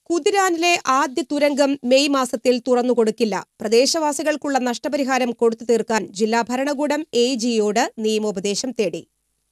കുതിരാനിലെ ആദ്യ തുരങ്കം മെയ് മാസത്തിൽ തുറന്നുകൊടുക്കില്ല. പ്രദേശവാസികൾക്കുള്ള നഷ്ടപരിഹാരം കൊടുത്തു തീർക്കാൻ ജില്ലാ ഭരണകൂടം എജിയോട് നിയമോപദേശം തേടി.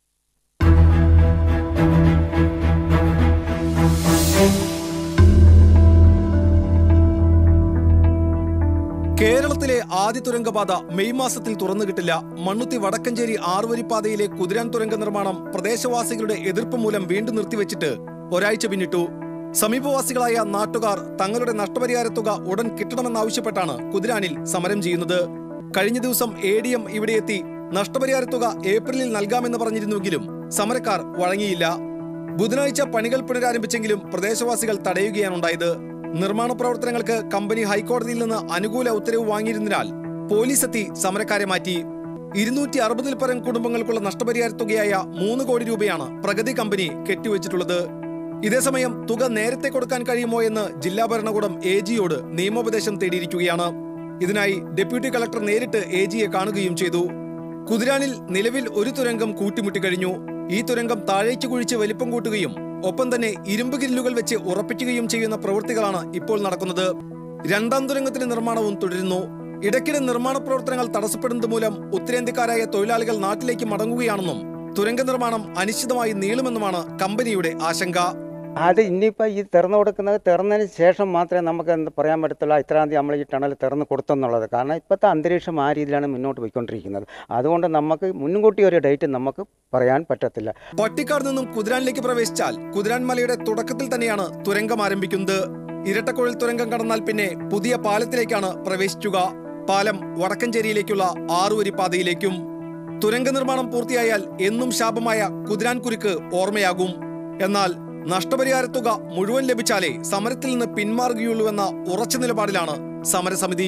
കേരളത്തിലെ ആദ്യ തുരങ്കപാത മെയ് മാസത്തിൽ തുറന്നു കിട്ടില്ല. മണ്ണുത്തി വടക്കഞ്ചേരി ആറുവരിപ്പാതയിലെ കുതിരാൻ തുരങ്ക നിർമ്മാണം പ്രദേശവാസികളുടെ എതിർപ്പ് മൂലം വീണ്ടും നിർത്തിവെച്ചിട്ട് ഒരാഴ്ച പിന്നിട്ടു. സമീപവാസികളായ നാട്ടുകാർ തങ്ങളുടെ നഷ്ടപരിഹാര തുക ഉടൻ കിട്ടണമെന്നാവശ്യപ്പെട്ടാണ് കുതിരാനിൽ സമരം ചെയ്യുന്നത്. കഴിഞ്ഞ ദിവസം ADM ഇവിടെ എത്തി നഷ്ടപരിഹാര തുക ഏപ്രിലിൽ നൽകാമെന്ന് പറഞ്ഞിരുന്നുവെങ്കിലും സമരക്കാർ വഴങ്ങിയില്ല. ബുധനാഴ്ച പണികൾ പുനരാരംഭിച്ചെങ്കിലും പ്രദേശവാസികൾ തടയുകയാണുണ്ടായത്. നിർമ്മാണ പ്രവർത്തനങ്ങൾക്ക് കമ്പനി ഹൈക്കോടതിയിൽ നിന്ന് അനുകൂല ഉത്തരവ് വാങ്ങിയിരുന്നതിനാൽ പോലീസ് എത്തി സമരക്കാരെ മാറ്റി. 260-ൽ പരം കുടുംബങ്ങൾക്കുള്ള നഷ്ടപരിഹാര തുകയായ 3 കോടി രൂപയാണ് പ്രഗതി കമ്പനി കെട്ടിവെച്ചിട്ടുള്ളത്. ഇതേസമയം തുക നേരത്തെ കൊടുക്കാൻ കഴിയുമോ എന്ന് ജില്ലാ ഭരണകൂടം AGയോട് നിയമോപദേശം തേടിയിരിക്കുകയാണ്. ഇതിനായി ഡെപ്യൂട്ടി കളക്ടർ നേരിട്ട് AGയെ കാണുകയും ചെയ്തു. കുതിരാനിൽ നിലവിൽ ഒരു തുരങ്കം കൂട്ടിമുട്ടി കഴിഞ്ഞു. ഈ തുരങ്കം താഴേക്ക് കുഴിച്ച് വലിപ്പം കൂട്ടുകയും ഒപ്പം തന്നെ ഇരുമ്പ് ഗ്രില്ലുകൾ വെച്ച് ഉറപ്പിക്കുകയും ചെയ്യുന്ന പ്രവൃത്തികളാണ് ഇപ്പോൾ നടക്കുന്നത്. രണ്ടാം തുരങ്കത്തിന്റെ നിർമ്മാണവും തുടരുന്നു. ഇടയ്ക്കിടെ നിർമ്മാണ പ്രവർത്തനങ്ങൾ തടസ്സപ്പെടുന്നത് മൂലം ഉത്തരേന്ത്യക്കാരായ തൊഴിലാളികൾ നാട്ടിലേക്ക് മടങ്ങുകയാണെന്നും തുരങ്ക നിർമ്മാണം അനിശ്ചിതമായി നീളുമെന്നുമാണ് കമ്പനിയുടെ ആശങ്ക. അത് ഇനിയിപ്പോൾ ഈ തുറന്നു കൊടുക്കുന്നത് തുറന്നതിന് ശേഷം മാത്രമേ നമുക്ക് എന്ത് പറയാൻ പറ്റത്തുള്ളൂ ഇത്രാം തീയതി നമ്മൾ ഈ ടണൽ തുറന്ന് കൊടുത്തെന്നുള്ളത്. കാരണം ഇപ്പോഴത്തെ അന്തരീക്ഷം ആ രീതിയിലാണ് മുന്നോട്ട് പോയിക്കൊണ്ടിരിക്കുന്നത്. അതുകൊണ്ട് നമുക്ക് മുൻകൂട്ടി ഒരു ഡേറ്റ് നമുക്ക് പറയാൻ പറ്റത്തില്ല. പട്ടിക്കാട് നിന്നും കുതിരാനിലേക്ക് പ്രവേശിച്ചാൽ കുതിരാൻ മലയുടെ തുടക്കത്തിൽ തന്നെയാണ് തുരങ്കം ആരംഭിക്കുന്നത്. ഇരട്ടക്കുഴൽ തുരങ്കം കടന്നാൽ പിന്നെ പുതിയ പാലത്തിലേക്കാണ് പ്രവേശിക്കുക. പാലം വടക്കഞ്ചേരിയിലേക്കുള്ള ആറുവരിപ്പാതയിലേക്കും. തുരങ്ക നിർമ്മാണം പൂർത്തിയായാൽ എന്നും ശാപമായ കുതിരാൻ കുരുക്ക് ഓർമ്മയാകും. എന്നാൽ നഷ്ടപരിഹാര തുക മുഴുവൻ ലഭിച്ചാലേ സമരത്തിൽ നിന്ന് പിന്മാറുകയുള്ളൂവെന്ന ഉറച്ച നിലപാടിലാണ് സമരസമിതി.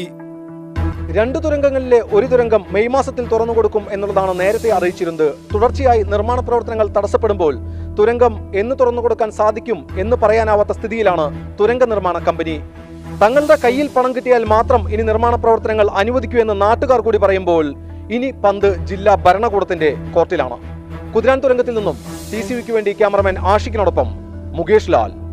2 തുരങ്കങ്ങളിലെ ഒരു തുരങ്കം മെയ് മാസത്തിൽ തുറന്നു കൊടുക്കും എന്നുള്ളതാണ് നേരത്തെ അറിയിച്ചിരുന്നത്. തുടർച്ചയായി നിർമ്മാണ പ്രവർത്തനങ്ങൾ തടസ്സപ്പെടുമ്പോൾ തുരങ്കം എന്ന് തുറന്നു കൊടുക്കാൻ സാധിക്കും എന്ന് പറയാനാവാത്ത സ്ഥിതിയിലാണ് തുരങ്ക നിർമ്മാണ കമ്പനി. തങ്ങളുടെ കയ്യിൽ പണം കിട്ടിയാൽ മാത്രം ഇനി നിർമ്മാണ പ്രവർത്തനങ്ങൾ അനുവദിക്കൂ എന്ന് നാട്ടുകാർ കൂടി പറയുമ്പോൾ ഇനി പന്ത് ജില്ലാ ഭരണകൂടത്തിന്റെ കോർട്ടിലാണ്. കുതിരാൻ തുരങ്കത്തിൽ നിന്നും TCVക്ക് വേണ്ടി ക്യാമറമാൻ ആഷിഖിനോടൊപ്പം മുകേഷ് ലാൽ.